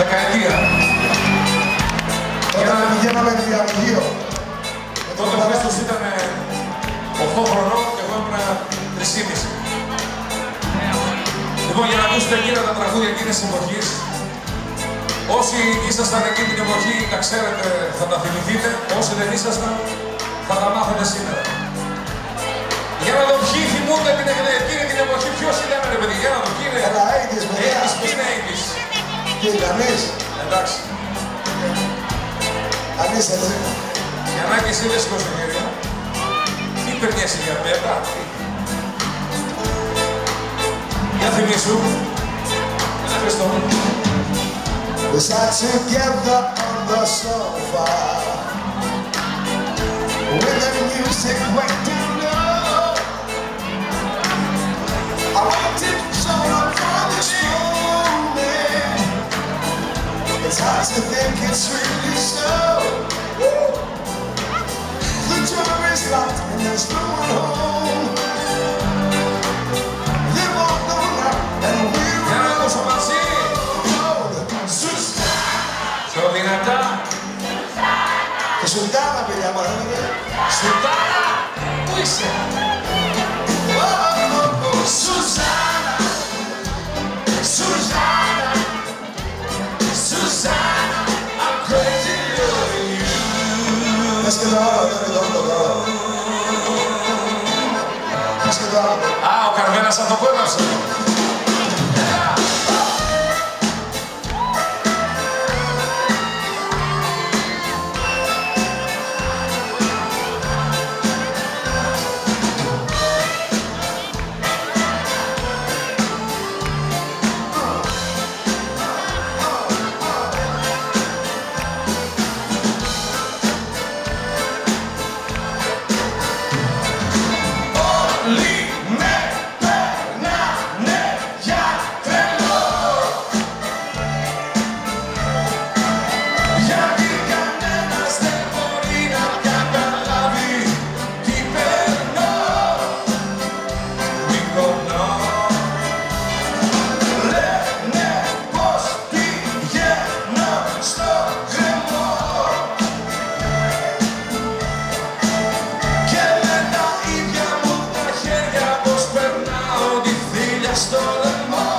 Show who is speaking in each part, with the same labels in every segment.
Speaker 1: δεκαετία.
Speaker 2: Όταν πηγαίναμε διαλογείο.
Speaker 1: Τότε ο Χρήστος ήταν 8 χρονών και εγώ ήμουν 3,5. Λοιπόν, για να ακούσετε εκείνα τα τραγούδια εκείνης της εποχής, όσοι ήσασταν εκείνη την εποχή, να ξέρετε, θα τα θυμηθείτε. Όσοι δεν ήσασταν, θα τα μάθετε σήμερα. Για να δω ποιοι θυμούνται εκείνη την εποχή, ποιος ήταν ρε παιδί, για να δω ποιοι είναι.
Speaker 2: Καλά, AIDS, παιδιά.
Speaker 1: Ποιοι είναι AIDS.
Speaker 2: Και κανείς.
Speaker 1: Εντάξει.
Speaker 2: Κανείς έτσι.
Speaker 1: Για να και εσύ δεν σηκώσει το χέρι μου. Τι περνιέσαι για πέτα. Για θυμίσου. Ένα Χριστό.
Speaker 2: We sat together on the sofa when the music went down low. I waited so long for this moment. It's hard to think it's really so. The door is locked and there's no one home. They won't know now and we're
Speaker 1: Πιο δυνατά.
Speaker 2: Σουλτάνα, παιδιά μου.
Speaker 1: Σουλτάνα, πού είσαι?
Speaker 2: Σουζάνα, Σουζάνα, Σουζάνα, I'm crazy over you. Πες και το άλλο, δεν είναι το άλλο. Πες και το άλλο.
Speaker 1: Α, ο Καρβένας θα το πέμαψε. Στο λαιμό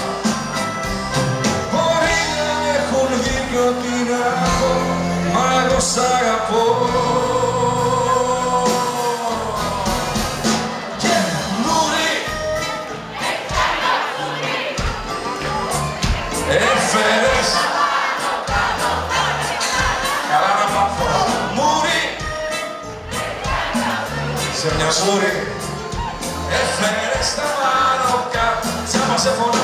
Speaker 1: μπορεί να έχουν δίκιο τι να πω, μα εγώ σ' αγαπώ. Και μουρί έφερες καλά να πάθω μουρί σε μια μουρί έφερες τα μάνωκα, τσάμα σε φωνά